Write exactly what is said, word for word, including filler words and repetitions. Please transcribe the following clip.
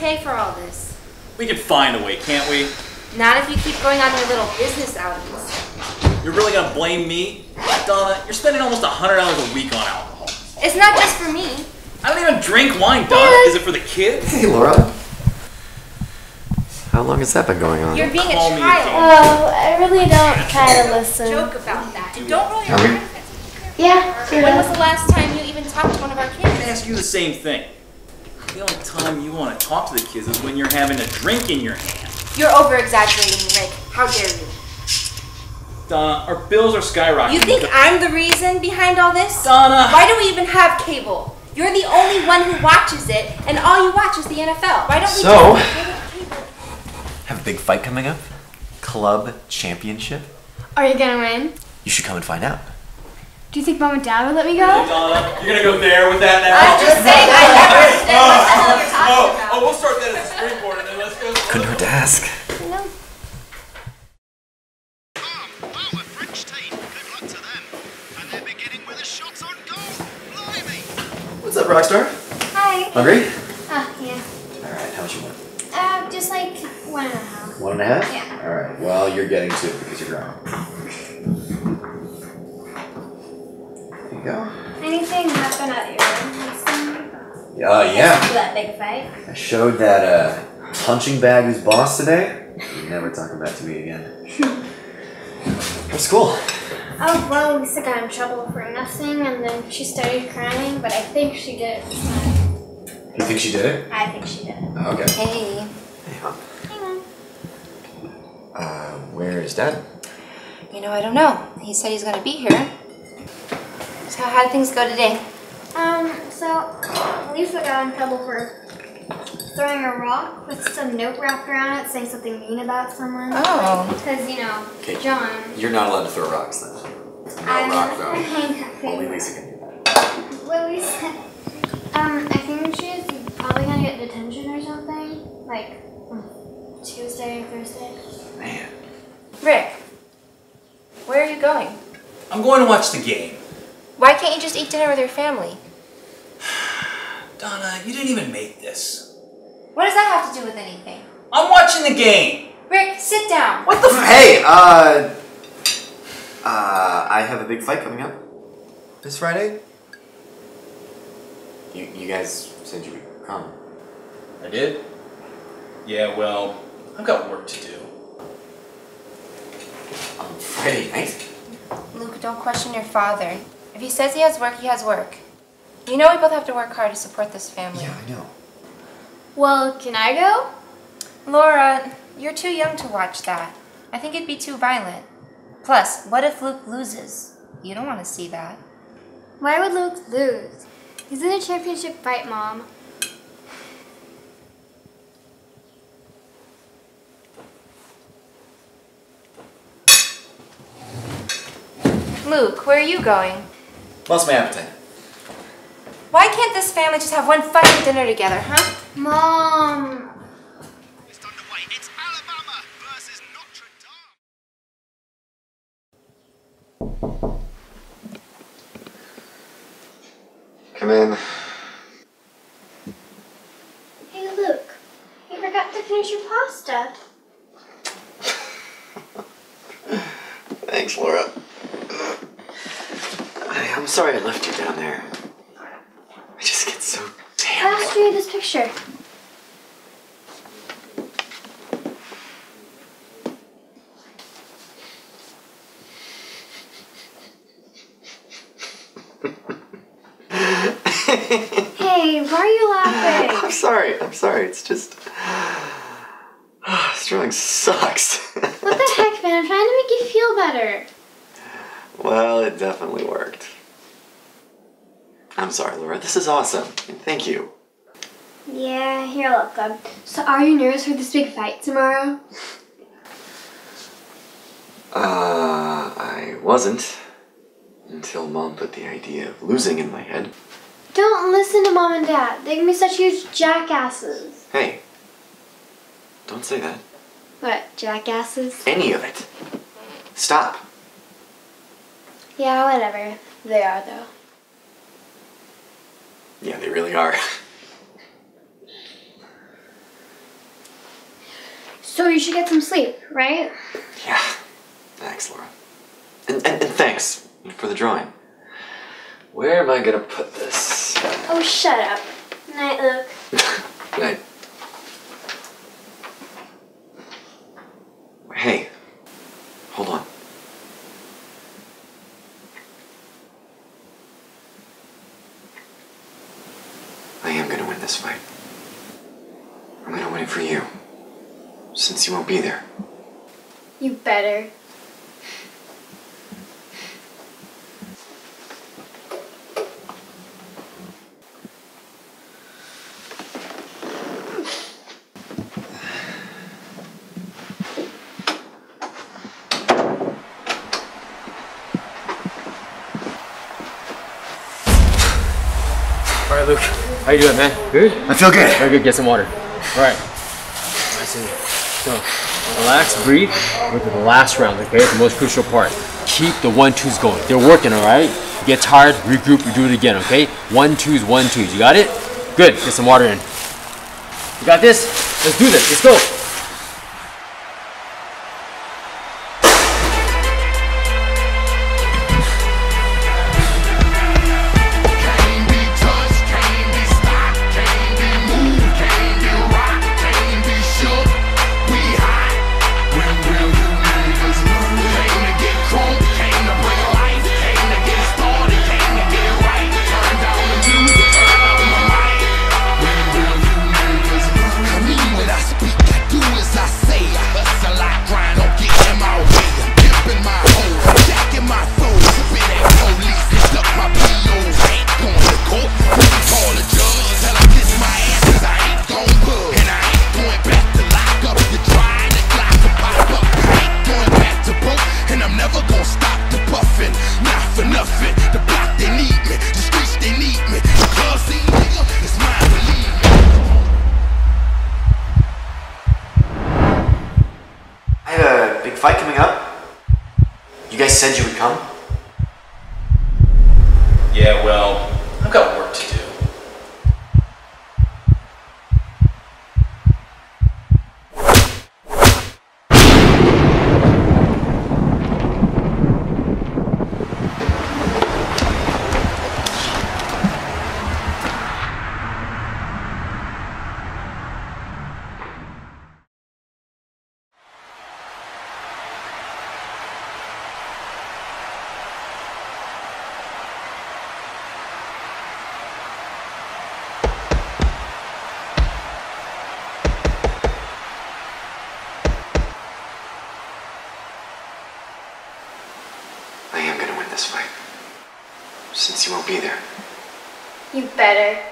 pay for all this? We can find a way, can't we? Not if you keep going on your little business outings. You're really gonna blame me? Donna, you're spending almost one hundred dollars a week on alcohol. It's not just for me. I don't even drink wine, Donna. Is it for the kids? Hey, Laura. How long has that been going on? You're being a Call me child. Oh, I really don't try to listen. Joke about that. And don't roll your Are we? eyes. Yeah, sure. When was the last time you even talked to one of our I kids? ask you the same thing. The only time you want to talk to the kids is when you're having a drink in your hand. You're over-exaggerating, Rick. How dare you? Donna, our bills are skyrocketing. You think I'm the reason behind all this? Donna! Why do we even have cable? You're the only one who watches it, and all you watch is the N F L. Why don't we So, just get rid of cable? have a big fight coming up? Club championship? Are you gonna win? You should come and find out. Do you think Mom and Dad would let me go? Donna, you're gonna go there with that now? I'm just saying, I never understand what the hell you're talking Oh, about. oh, we'll start that as a springboard and then let's go. Couldn't hurt to ask. No. Well, the French team, good luck to them. And they're beginning with a shot on goal. Blimey! What's up, Rockstar? Hi. Hungry? Oh, yeah. Alright, how much you want? Uh, just like one and a half. One and a half? Yeah. Alright, well, you're getting two because you're grown. There you go. Anything happen at your Uh, yeah. that big fight? I showed that uh, punching bag who's boss today. You never talking back to me again. What's school? Oh, well, Lisa got in trouble for nothing, and then she started crying, but I think she did it this time. You think she did it? I think she did it. Oh, okay. Hey. Hey, Hon. Hang on. Uh, where is Dad? You know, I don't know. He said he's gonna be here. So how did things go today? Um, so Lisa got in trouble for throwing a rock with some note wrapped around it saying something mean about someone. Oh. Because, you know, Okay. John. You're not allowed to throw rocks then. I No rock know. throw. Only Lisa can do that. Well, Lisa, um, I think she's probably gonna get detention or something. Like, on Tuesday or Thursday. Man. Rick, where are you going? I'm going to watch the game. Why can't you just eat dinner with your family? Donna, you didn't even make this. What does that have to do with anything? I'm watching the game. Rick, sit down. What the f- Hey, uh... Uh, I have a big fight coming up. This Friday? You, you guys said you would come. I did? Yeah, well, I've got work to do. On Friday night? Luke, don't question your father. If he says he has work, he has work. You know we both have to work hard to support this family. Yeah, I know. Well, can I go? Laura, you're too young to watch that. I think it'd be too violent. Plus, what if Luke loses? You don't want to see that. Why would Luke lose? He's in a championship fight, Mom. Luke, where are you going? Lost my appetite. Why can't this family just have one fucking dinner together, huh? Mom! It's underway. It's Alabama versus Notre Dame. Come in. Hey, Luke. You forgot to finish your pasta. Thanks, Laura. Hey, I'm sorry I left you down there. I just get so damn. I'll show you this picture. Hey, why are you laughing? I'm sorry. I'm sorry. It's just. This drawing sucks. What the heck, man? I'm trying to make you feel better. Well, it definitely worked. I'm sorry, Laura. This is awesome. Thank you. Yeah, you're welcome. So are you nervous for this big fight tomorrow? Uh, I wasn't. Until Mom put the idea of losing in my head. Don't listen to Mom and Dad. They can be such huge jackasses. Hey. Don't say that. What, jackasses? Any of it. Stop. Yeah, whatever. They are, though. Yeah, they really are. So you should get some sleep, right? Yeah. Thanks, Laura. And, and, and thanks for the drawing. Where am I gonna put this? Oh, shut up. Night, Luke. Good night. Hey, hold on. I am gonna win this fight. I'm gonna win it for you, since you won't be there. You better. All right, Luke. How you doing, man? Good? I feel good. Very good. Get some water. All right. Nice and so, relax, breathe. We're to the last round, okay? The most crucial part. Keep the one-twos going. They're working, all right? You get tired, regroup, you do it again, okay? One-twos, one-twos. You got it? Good. Get some water in. You got this? Let's do this. Let's go. Fight coming up? You guys said you would come? Yeah, well, I've got work to do. I am gonna win this fight, since you won't be there. You better.